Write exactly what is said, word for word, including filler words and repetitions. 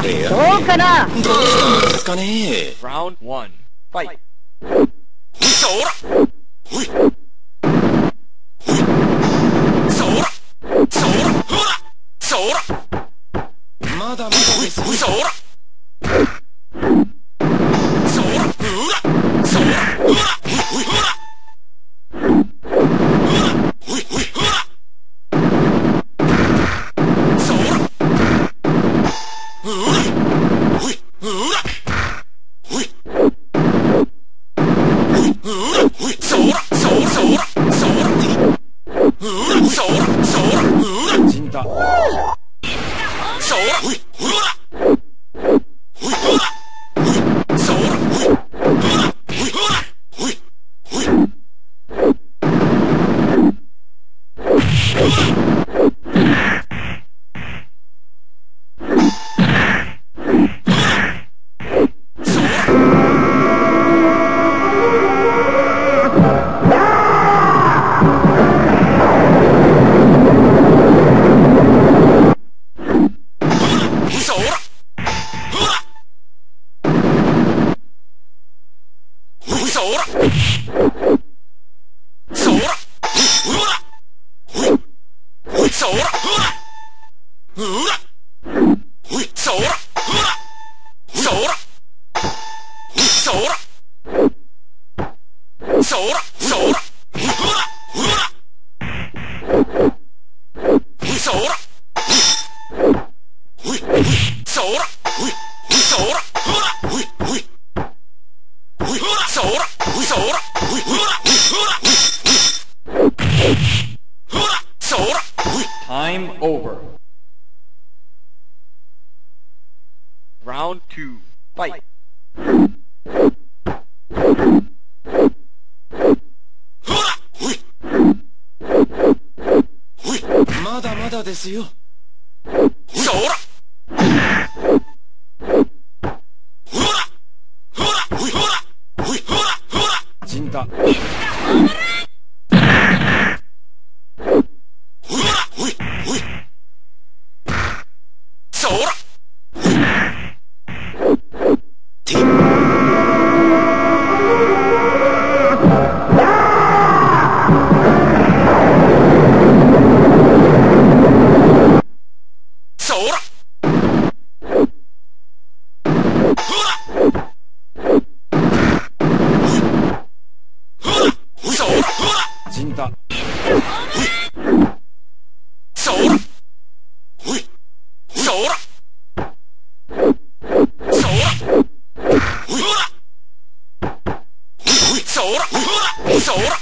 そうかな。 どうしたんですかね。 Round one. Fight. そらほいそらそらほらそらまだまだですよ。そらそらほらそらほらほいほらほらほいほいほらそらほらほいほらほいほいそらそらそらそらほらそらそらほら死んだ。 そらほいほらほいほらほいそらほいほらほいほらほいほいほら Time over. Round two. Fight. まだまだですよ。そらほらほらほいほらほいほらほら死んだ。 ほらほいほいそらほいてそら死んだ。 そらほいそらそらほいほらほいほいそらほいほらそら